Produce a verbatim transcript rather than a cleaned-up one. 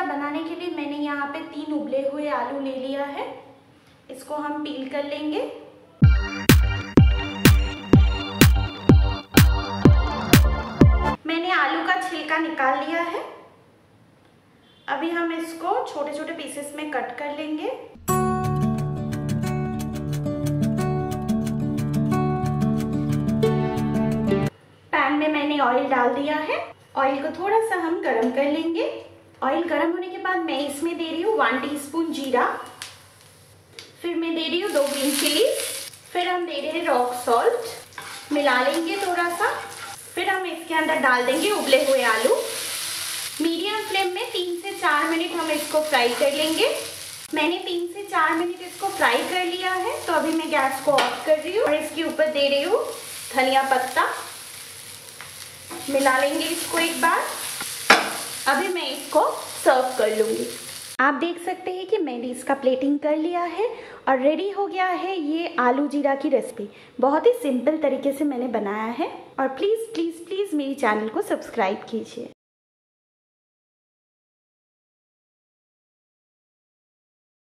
बनाने के लिए मैंने यहाँ पे तीन उबले हुए आलू ले लिया है। इसको हम पील कर लेंगे। मैंने आलू का छिलका निकाल लिया है। अभी हम इसको छोटे छोटे पीसेस में कट कर लेंगे। पैन में मैंने ऑयल डाल दिया है। ऑयल को थोड़ा सा हम गरम कर लेंगे। ऑयल गरम होने के बाद मैं इसमें दे रही हूँ वन टीस्पून जीरा, फिर मैं दे रही हूँ दो ग्रीन चिली, फिर हम दे रहे हैं रॉक सॉल्ट। मिला लेंगे थोड़ा सा, फिर हम इसके अंदर डाल देंगे उबले हुए आलू। मीडियम फ्लेम में तीन से चार मिनट हम इसको फ्राई कर लेंगे। मैंने तीन से चार मिनट इसको फ्राई कर लिया है, तो अभी मैं गैस को ऑफ कर रही हूँ और इसके ऊपर दे रही हूँ धनिया पत्ता। मिला लेंगे इसको एक बार। अभी मैं इसको सर्व कर लूँगी। आप देख सकते हैं कि मैंने इसका प्लेटिंग कर लिया है और रेडी हो गया है ये आलू जीरा की रेसिपी। बहुत ही सिंपल तरीके से मैंने बनाया है। और प्लीज़ प्लीज़ प्लीज़ मेरी चैनल को सब्सक्राइब कीजिए।